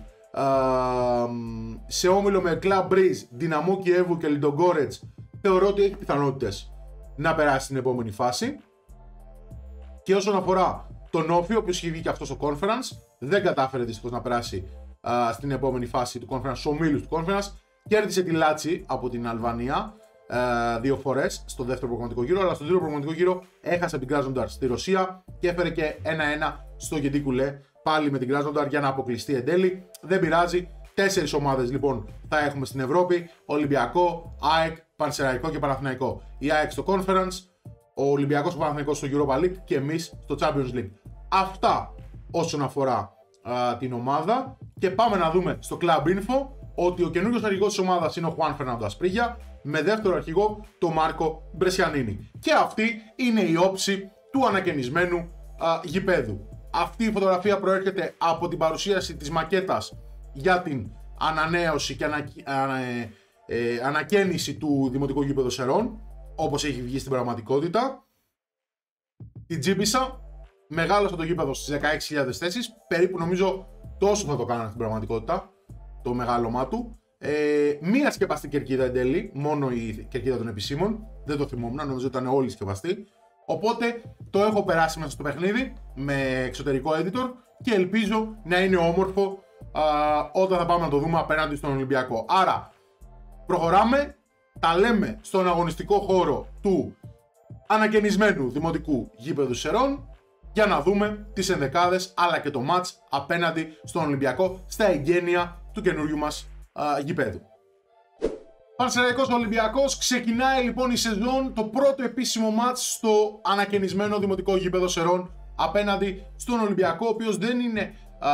σε όμιλο με Club Breeze, Δυναμό Κιέβου και Λιντογκόρετς θεωρώ ότι έχει πιθανότητες να περάσει στην επόμενη φάση. Και όσον αφορά τον Όφη, ο οποίος είχε βγει και αυτό στο Conference, δεν κατάφερε δυστυχώς να περάσει στην επόμενη φάση του Conference, στους ομίλους του Conference. Κέρδισε τη Λάτσι από την Αλβανία 2 φορές στο δεύτερο προγραμματικό γύρο, αλλά στο τρίτο προγραμματικό γύρο έχασε από την Krasnodar στη Ρωσία και έφερε και 1-1 στο Γεντίκουλε πάλι με την Krasnodar για να αποκλειστεί εν τέλει. Δεν πειράζει. 4 ομάδες λοιπόν θα έχουμε στην Ευρώπη: Ολυμπιακό, ΑΕΚ, Πανσεραϊκό και Παναθηναϊκό. Η ΑΕΚ στο Conference, ο Ολυμπιακός και ο Παναθηναϊκός στο Europa League και εμείς στο Champions League. Αυτά όσον αφορά την ομάδα. Και πάμε να δούμε στο Club Info ότι ο καινούριος αρχηγός της ομάδας είναι ο Χουάν Φερνάντο Ασπρίγια, με δεύτερο αρχηγό τον Μάρκο Μπρεσιανίνη. Και αυτή είναι η όψη του ανακαινισμένου γηπέδου. Αυτή η φωτογραφία προέρχεται από την παρουσίαση της μακέτας για την ανανέωση και ανακαίνιση του Δημοτικού Γήπεδου Σερών, όπως έχει βγει στην πραγματικότητα. Την τζίμπησα, μεγάλωσε το γήπεδο στις 16.000 θέσεις, περίπου νομίζω τόσο θα το κάνανε στην πραγματικότητα, το μεγάλωμά του. Μία σκεπαστή κερκίδα εν τέλει, μόνο η κερκίδα των επισήμων, δεν το θυμόμουν, νομίζω ήταν όλοι σκεπαστοί. Οπότε το έχω περάσει μέσα στο παιχνίδι με εξωτερικό editor και ελπίζω να είναι όμορφο όταν θα πάμε να το δούμε απέναντι στον Ολυμπιακό. Άρα προχωράμε, τα λέμε στον αγωνιστικό χώρο του ανακαινισμένου Δημοτικού Γήπεδου Σερών για να δούμε τις ενδεκάδες αλλά και το μάτς απέναντι στον Ολυμπιακό στα εγγένεια του καινούριου μας γηπέδου. Πανσεραϊκός Ολυμπιακός, ξεκινάει λοιπόν η σεζόν, το πρώτο επίσημο μάτς στο ανακαινισμένο Δημοτικό Γήπεδο Σερών απέναντι στον Ολυμπιακό, ο οποίος δεν είναι,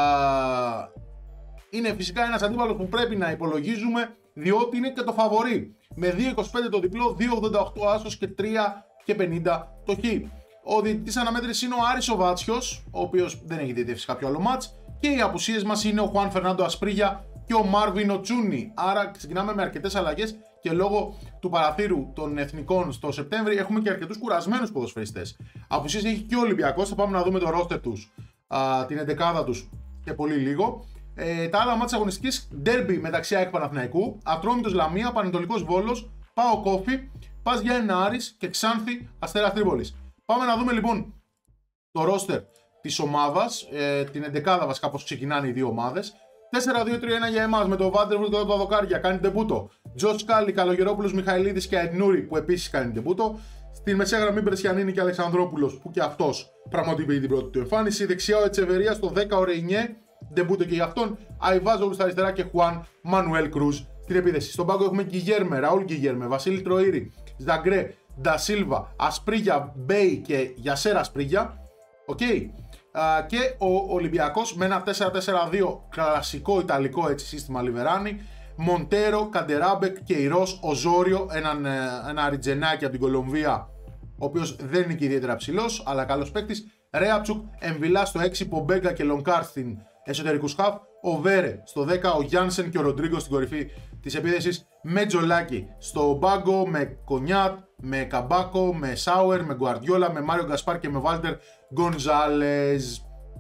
είναι φυσικά ένας αντίπαλος που πρέπει να υπολογίζουμε, διότι είναι και το φαβορί με 2.25 το διπλό, 2.88 άσος και 3.50 το χ. Ο διαιτητής αναμέτρησης είναι ο Άρης ο Βάτσιος, ο οποίος δεν έχει διαιτητεύσει κάποιο άλλο μάτς, και οι απουσίες μας είναι ο Χουάν Φερνάντο Ασπρίγια και ο Μάρβιν ο Τσούνι. Άρα ξεκινάμε με αρκετές αλλαγές και λόγω του παραθύρου των εθνικών στο Σεπτέμβρη έχουμε και αρκετούς κουρασμένους ποδοσφαιριστές. Απουσίες έχει και ο Ολυμπιακός, θα πάμε να δούμε το ρόστερ τους, την εντεκάδα τους και πολύ λίγο. Τα άλλα μάτια αγωνιστικής, ντέρμπι μεταξύ ΑΕΚ Παναθηναϊκού, Ατρόμητος Λαμία, Πανετολικός Βόλος, ΠΑΟ Κόφι, Πας Γιάννενα Άρης και Ξάνθη Αστέρας Τρίπολης. Πάμε να δούμε λοιπόν το ρόστερ της ομάδας, την εντεκάδα βασικά πώς ξεκινάνε οι δύο ομάδες. 4-2-3-1 για εμάς με το Βάντερβουλ και το Παδοκάρια, κάνει ντεμπούτο. Τζος Κάλλη, Καλογερόπουλος, Μιχαηλίδης και Αιτνούρη που επίσης κάνει ντεμπούτο. Στην μεσαία γραμμή Μπρεσιανίνη και Αλεξανδρόπουλος που και αυτός πραγματοποιεί την πρώτη του εμφάνιση. Δεξιά ο Ετσεβερία στο 10 ο Ρεϊνιέ, ντεμπούτο και για αυτόν. Αϊβάζογλου στα αριστερά και Χουάν Μανουέλ Κρούζ στην επίδεση. Στον πάγκο έχουμε Γκιγέρμε, Ραούλ Γκιγέρμε, Βασίλη Τροήρη, Ζαγκρέ, Ντασίλβα, Ασπρίγια, Μπέι και Γιασέρα Ασπρίγια. Okay. Και ο Ολυμπιακός με ένα 4-4-2 κλασικό ιταλικό έτσι σύστημα Λιβεράνι, Μοντέρο, Καντεράμπεκ και Ιρός Οζόριο, ένα Αριτζενάκι από την Κολομβία, ο οποίος δεν είναι και ιδιαίτερα ψηλός αλλά καλός παίκτης. Ρέαψουκ, Εμβιλά στο 6, Πομπέγκα και Λονκάρ στην εσωτερικούς χαφ, ο Βέρε στο 10, ο Γιάνσεν και ο Ροντρίγκο στην κορυφή της επίδεσης, με Τζολάκι στο μπάγκο, με Κονιάτ, με Καμπάκο, με Σάουερ, με Γκουαρδιόλα, με Μάριο Γκασπάρ και με Βάλτερ Γκονζάλεζ.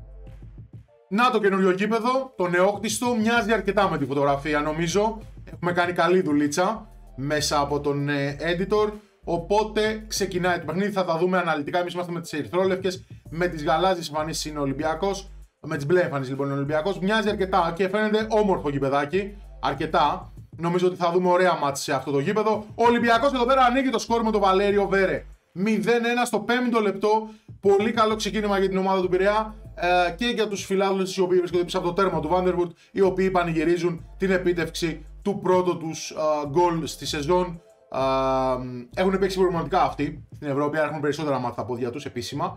Να το καινούριο γήπεδο, το νεόκτιστο, μοιάζει αρκετά με τη φωτογραφία νομίζω. Έχουμε κάνει καλή δουλίτσα μέσα από τον editor. Οπότε ξεκινάει το παιχνίδι, θα τα δούμε αναλυτικά. Εμείς είμαστε με τις ερυθρόλευκες, με τις γαλάζιες εμφανίσεις είναι ο Ολυμπιακός. Με τις μπλε εμφανίσεις λοιπόν είναι ο Ολυμπιακός. Μοιάζει αρκετά και φαίνεται όμορφο γηπεδάκι. Αρκετά. Νομίζω ότι θα δούμε ωραία μάτς σε αυτό το γήπεδο. Ο Ολυμπιακός εδώ πέρα ανοίγει το σκορ με τον Βαλέριο Βέρε. 0-1 στο 5ο λεπτό. Πολύ καλό ξεκίνημα για την ομάδα του Πειραιά και για τους φιλάθλους οι οποίοι βρίσκονται πίσω από το τέρμα του Βάντερβουρτ, οι οποίοι πανηγυρίζουν την επίτευξη του πρώτου τους γκολ στη σεζόν. Έχουν παίξει προγραμματικά αυτοί στην Ευρώπη, άρα έχουν περισσότερα μάτια στα πόδια τους επίσημα.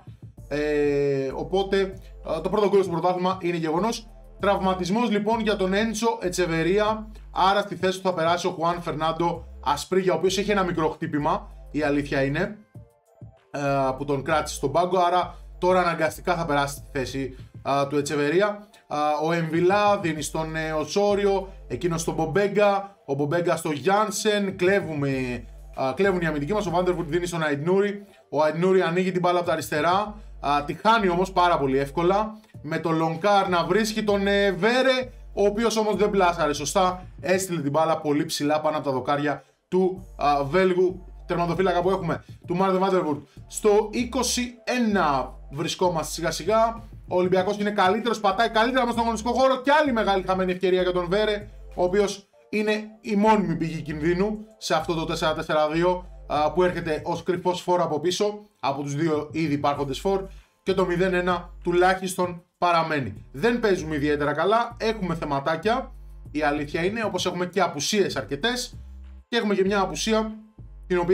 Οπότε το πρώτο γκολ στο πρωτάθλημα είναι γεγονός. Τραυματισμός λοιπόν για τον Έντσο Ετσεβερία, άρα στη θέση του θα περάσει ο Χουάν Φερνάντο Ασπρίγια, ο οποίος έχει ένα μικρό χτύπημα, η αλήθεια είναι, που τον κράτησε στον πάγκο, άρα τώρα αναγκαστικά θα περάσει στη θέση του Ετσεβερία. Ο Εμβιλά δίνει στον Οτσόριο, εκείνος στον Μπομπέγκα, ο Μπομπέγκα στο Γιάνσεν, κλέβουν οι αμυντικοί μας, ο Βάντερβουρτ δίνει στον Αιτνούρη, ο Αιτνούρη ανοίγει την μπάλα από τα αριστερά, τη χάνει όμως πάρα πολύ εύκολα, με τον Λονκάρ να βρίσκει τον Βέρε, ο οποίος όμως δεν πλάσαρε σωστά, έστειλε την μπάλα πολύ ψηλά πάνω από τα δοκάρια του Βέλγου τερματοφύλακα που έχουμε, του Μάρτιν Βάντερβουρτ. Στο 21 βρισκόμαστε σιγά σιγά. Ο Ολυμπιακός είναι καλύτερος, πατάει καλύτερα μέσα στον αγωνιστικό χώρο και άλλη μεγάλη χαμένη ευκαιρία για τον Βέρε, ο οποίος είναι η μόνιμη πηγή κινδύνου σε αυτό το 4-4-2 που έρχεται ως κρυφός φόρ από πίσω από τους δύο ήδη υπάρχοντες φόρ, και το 0-1 τουλάχιστον παραμένει. Δεν παίζουμε ιδιαίτερα καλά, έχουμε θεματάκια, η αλήθεια είναι, όπως έχουμε και απουσίες αρκετές και έχουμε και μια απουσία την οποία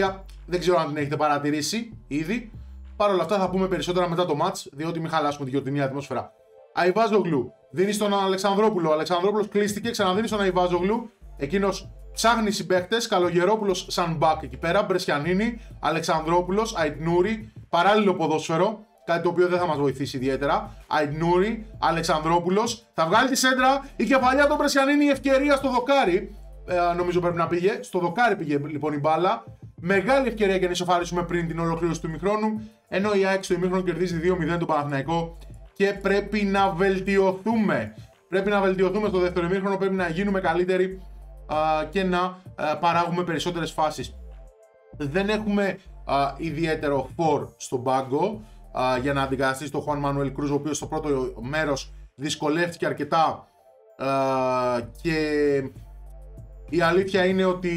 δεν ξέρω αν την έχετε παρατηρήσει ήδη. Παρ' όλα αυτά θα πούμε περισσότερα μετά το match, διότι μην χαλάσουμε τη γιορτινή ατμόσφαιρα. Αϊβάζογλου δίνει στον Αλεξανδρόπουλο. Ο Αλεξανδρόπουλος κλείστηκε, ξαναδίνει στον Αϊβάζογλου. Εκείνος ψάχνει συμπαίκτες. Καλογερόπουλος σαν back εκεί πέρα. Μπρεσιανίνη, Αλεξανδρόπουλος, Αϊτνούρη. Παράλληλο ποδόσφαιρο. Κάτι το οποίο δεν θα μας βοηθήσει ιδιαίτερα. Αϊτνούρη, Αλεξανδρόπουλος. Θα βγάλει τη σέντρα. Η κεφαλιά του Μπρεσιανίνη, η ευκαιρία στο δοκάρι. Νομίζω πρέπει να πήγε. Στο δοκάρι πήγε λοιπόν η μπάλα. Μεγάλη ευκαιρία για να ισοφαρίσουμε πριν την ολοκλήρωση του ημιχρόνου. Ενώ η ΑΕΚ στο ημίχρονο κερδίζει 2-0 τον Παναθηναϊκό. Και πρέπει να βελτιωθούμε. Πρέπει να βελτιωθούμε στο δεύτερο ημίχρονο. Πρέπει να γίνουμε καλύτεροι και να παράγουμε περισσότερες φάσεις. Δεν έχουμε ιδιαίτερο φορ στον πάγκο για να αντικαταστήσει τον Χουάν Μανουέλ Κρούζ, ο οποίος στο πρώτο μέρος δυσκολεύτηκε αρκετά και η αλήθεια είναι ότι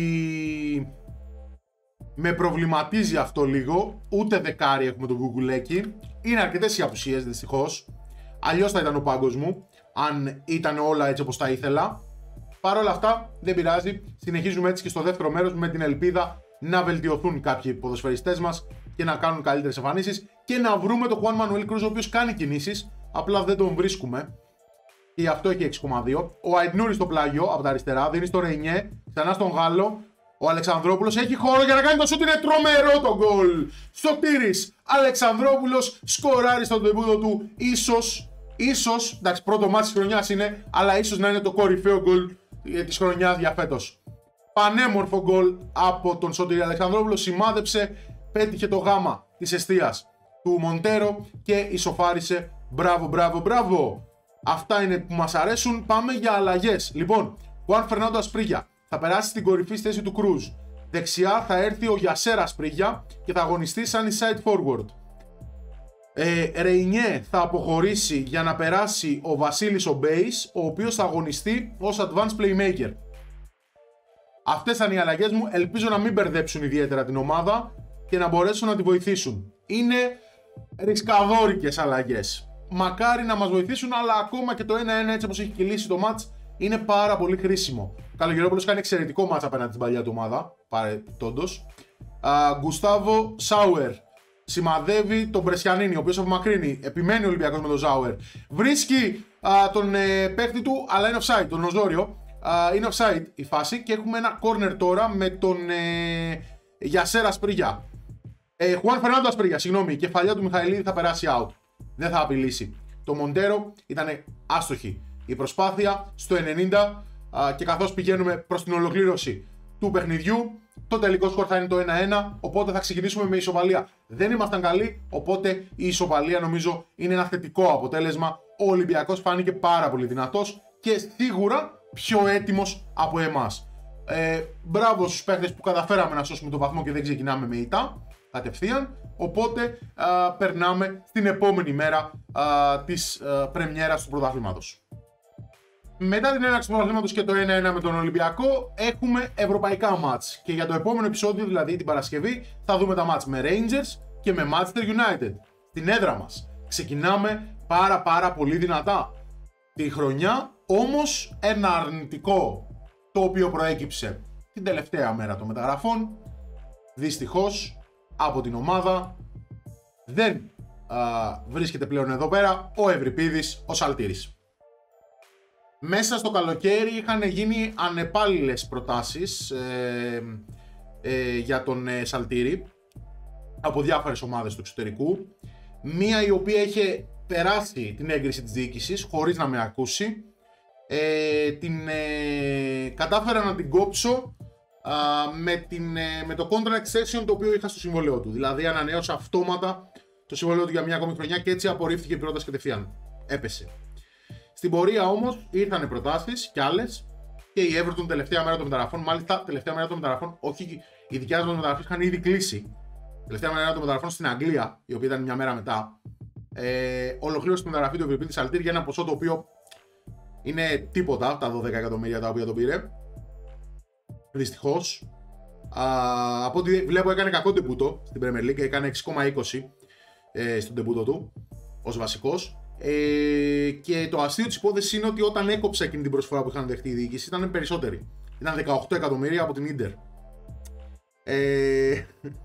με προβληματίζει αυτό λίγο. Ούτε δεκάρι έχουμε τον Κουκουλέκη. Είναι αρκετές οι απουσίες δυστυχώς. Αλλιώς θα ήταν ο πάγκος μου, αν ήταν όλα έτσι όπως τα ήθελα. Παρ' όλα αυτά δεν πειράζει. Συνεχίζουμε έτσι και στο δεύτερο μέρος με την ελπίδα να βελτιωθούν κάποιοι ποδοσφαιριστές μας και να κάνουν καλύτερες εμφανίσεις και να βρούμε τον Χουάν Μανουέλ Κρούζ, ο οποίος κάνει κινήσεις, απλά δεν τον βρίσκουμε. Και γι' αυτό έχει 6,2. Ο Αϊτνούρη στο πλάγιο από τα αριστερά, δίνει στο Ρεϊνιέ, ξανά στον Γάλλο. Ο Αλεξανδρόπουλος έχει χώρο για να κάνει το σούτ, είναι τρομερό το γκολ. Σωτήρης Αλεξανδρόπουλος σκοράρει στον ντεμπούτο του. Ίσως, εντάξει, πρώτο μάτι της χρονιάς είναι, αλλά ίσως να είναι το κορυφαίο γκολ της χρονιάς για φέτος. Πανέμορφο γκολ από τον Σωτήρη Αλεξανδρόπουλο. Σημάδεψε, πέτυχε το γάμα της εστίας του Μοντέρο και ισοφάρισε. Μπράβο. Αυτά είναι που μας αρέσουν. Πάμε για αλλαγές. Λοιπόν, Χουάν Φερνάντο Ασπρίγια θα περάσει στην κορυφή στη θέση του Κρούζ. Δεξιά θα έρθει ο Γιασέρα Ασπρίγια και θα αγωνιστεί σαν side forward. Ρεϊνιέ θα αποχωρήσει για να περάσει ο Βασίλης ο Μπέις, ο οποίος θα αγωνιστεί ως advanced playmaker. Αυτές ήταν οι αλλαγές μου. Ελπίζω να μην μπερδέψουν ιδιαίτερα την ομάδα και να μπορέσουν να τη βοηθήσουν. Είναι ρισκαδόρικες αλλαγές. Μακάρι να μας βοηθήσουν, αλλά ακόμα και το 1-1 έτσι όπως έχει κυλήσει το match είναι πάρα πολύ χρήσιμο. Ο Καλογερόπουλος κάνει εξαιρετικό match απέναντι στην παλιά του ομάδα, παρετώντος. Γκουστάβο Σάουερ σημαδεύει τον Μπρεσιανίνη, ο οποίος απομακρύνει. Επιμένει ο Ολυμπιακός με τον Σάουερ. Βρίσκει τον παίκτη του, αλλά είναι offside, τον Οζόριο. Είναι offside η φάση και έχουμε ένα corner τώρα με τον Γιασέρα Ασπρίγια. Χουάν Φερνάντο Ασπρίγια, συγγνώμη, η κεφαλιά του Μιχαηλίδη θα περάσει out. Δεν θα απειλήσει. Το Μοντέρο ήταν άστοχη η προσπάθεια στο 90 και καθώς πηγαίνουμε προς την ολοκλήρωση του παιχνιδιού, το τελικό σκορ θα είναι το 1-1, οπότε θα ξεκινήσουμε με ισοπαλία. Δεν ήμασταν καλοί, οπότε η ισοπαλία νομίζω είναι ένα θετικό αποτέλεσμα. Ο Ολυμπιακός φάνηκε πάρα πολύ δυνατός και σίγουρα πιο έτοιμος από εμάς. Μπράβο στους παίχτες που καταφέραμε να σώσουμε τον βαθμό και δεν ξεκινάμε με ηττά κατευθείαν. Οπότε περνάμε στην επόμενη μέρα της πρεμιέρας του πρωταθλήματος. Μετά την έναρξη του πρωταθλήματος και το 1-1 με τον Ολυμπιακό έχουμε ευρωπαϊκά μάτς. Και για το επόμενο επεισόδιο, δηλαδή την Παρασκευή, θα δούμε τα μάτς με Rangers και με Manchester United στην έδρα μας. Ξεκινάμε πάρα πολύ δυνατά τη χρονιά, όμως ένα αρνητικό το οποίο προέκυψε την τελευταία μέρα των μεταγραφών, δυστυχώς από την ομάδα δεν βρίσκεται πλέον εδώ πέρα ο Ευρυπίδης, ο Σαλτήρης. Μέσα στο καλοκαίρι είχαν γίνει ανεπάλληλες προτάσεις για τον Σαλτήρη από διάφορες ομάδες του εξωτερικού. Μία η οποία είχε περάσει την έγκριση της διοίκησης χωρίς να με ακούσει. Κατάφερα να την κόψω με το contract extension το οποίο είχα στο συμβόλαιό του. Δηλαδή ανανέωσα αυτόματα το συμβόλαιό του για μια ακόμη χρονιά και έτσι απορρίφθηκε η πρόταση κατευθείαν. Έπεσε. Στην πορεία όμως ήρθαν προτάσεις κι άλλες και η Everton τελευταία μέρα των μεταγραφών, μάλιστα τελευταία μέρα των μεταγραφών, όχι οι δικιάς μας μεταγραφές είχαν ήδη κλείσει. Τελευταία μέρα των μεταγραφών στην Αγγλία, η οποία ήταν μια μέρα μετά, ολοκλήρωσε τη μεταγραφή του Ευρυπίδη Σαλτήρη για ένα ποσό το οποίο είναι τίποτα, τα 12 εκατομμύρια τα οποία τον πήρε. Δυστυχώς. Από ό,τι βλέπω έκανε κακό ντεμπούτο στην Premier League, έκανε 6,20 στον ντεμπούτο του ως βασικός. Και το αστείο της υπόθεσης είναι ότι όταν έκοψε εκείνη την προσφορά που είχαν δεχτεί η διοίκηση ήταν περισσότεροι. Ήταν 18 εκατομμύρια από την Ίντερ.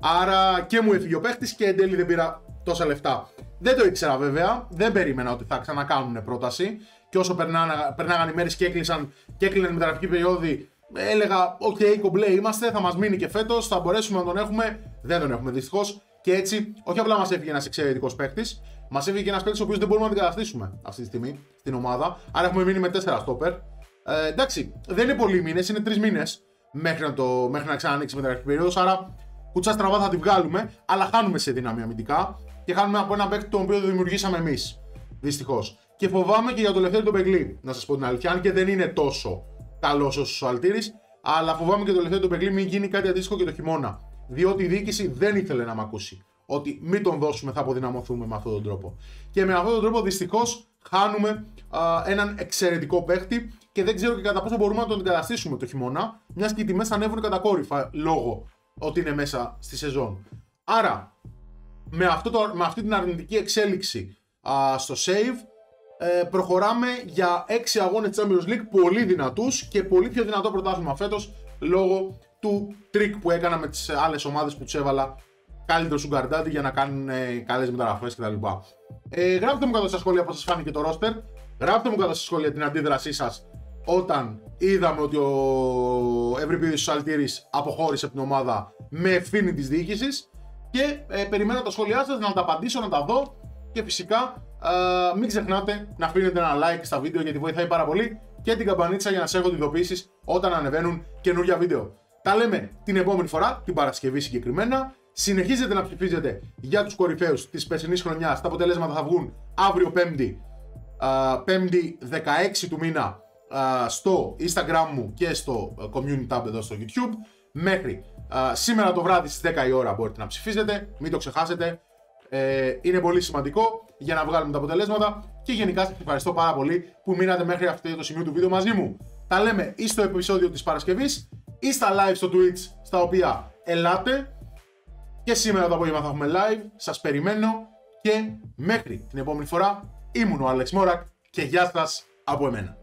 Άρα και μου έφυγε ο παίχτης και εν τέλει δεν πήρα τόσα λεφτά. Δεν το ήξερα βέβαια, δεν περίμενα ότι θα ξανακάνουν πρόταση. Και όσο περνάγαν οι μέρες και έκλειναν μεταγραφική περίοδοι, έλεγα: οκ, κομπλέ είμαστε, θα μας μείνει και φέτος, θα μπορέσουμε να τον έχουμε. Δεν τον έχουμε δυστυχώς. Και έτσι, όχι απλά μας έφυγε ένας εξαιρετικός παίκτης, μας έφυγε και ένας παίκτης ο οποίος δεν μπορούμε να αντικαταστήσουμε αυτή τη στιγμή στην ομάδα. Άρα έχουμε μείνει με 4 στόπερ. Εντάξει, δεν είναι πολλοί μήνες, είναι 3 μήνες μέχρι να ξανανοίξει η μεταγραφική περίοδος. Άρα, κουτσά στραβά θα τη βγάλουμε, αλλά χάνουμε σε δύναμη αμυντικά και χάνουμε από ένα παίκτη τον οποίο δημιουργήσαμε εμείς. Δυστυχώς. Και φοβάμαι και για το Λευτέρη τον Πεγκλή, να σας πω την αλήθεια, αν και δεν είναι τόσο καλός όσο ο Αλτήρης, αλλά φοβάμαι και το Λευτέρη τον Πεγκλή μην γίνει κάτι αντίστοιχο και το χειμώνα. Διότι η διοίκηση δεν ήθελε να μ' ακούσει ότι μην τον δώσουμε, θα αποδυναμωθούμε με αυτόν τον τρόπο. Και με αυτόν τον τρόπο δυστυχώς χάνουμε έναν εξαιρετικό παίκτη και δεν ξέρω και κατά πόσο μπορούμε να τον αντικαταστήσουμε το χειμώνα, μιας και οι τιμές ανέβουν κατακόρυφα λόγω ότι είναι μέσα στη σεζόν. Άρα, με αυτή την αρνητική εξέλιξη στο save, προχωράμε για 6 αγώνες Champions League πολύ δυνατούς και πολύ πιο δυνατό πρωτάθλημα φέτος λόγω του τρίκ που έκανα με τις άλλες ομάδες που τους έβαλα καλύτερο σουγκαρντάντι για να κάνουν καλές μεταγραφές κτλ. Γράψτε μου κάτω στα σχόλια πώς σας φάνηκε το roster. Γράψτε μου κάτω στα σχόλια την αντίδρασή σας όταν είδαμε ότι ο Ευρυπίδης Αλτήρης αποχώρησε από την ομάδα με ευθύνη της διοίκησης και περιμένω τα σχόλιά σας να τα απαντήσω, να τα δω και φυσικά μην ξεχνάτε να αφήνετε ένα like στα βίντεο γιατί βοηθάει πάρα πολύ και την καμπανίτσα για να σας έχετε ειδοποιήσεις όταν ανεβαίνουν καινούργια βίντεο. Τα λέμε την επόμενη φορά, την Παρασκευή συγκεκριμένα. Συνεχίζετε να ψηφίζετε για τους κορυφαίους της περσινής χρονιάς. Τα αποτελέσματα θα βγουν αύριο 5η 16 του μήνα στο Instagram μου και στο Community Tab εδώ στο YouTube. Μέχρι σήμερα το βράδυ στις 10 η ώρα μπορείτε να ψηφίζετε, μην το ξεχάσετε. Είναι πολύ σημαντικό για να βγάλουμε τα αποτελέσματα και γενικά σας ευχαριστώ πάρα πολύ που μείνατε μέχρι αυτό το σημείο του βίντεο μαζί μου. Τα λέμε ή στο επεισόδιο της Παρασκευής ή στα live στο Twitch στα οποία ελάτε και σήμερα το απόγευμα θα έχουμε live, σας περιμένω και μέχρι την επόμενη φορά ήμουν ο Alex Morak και γεια σας από εμένα.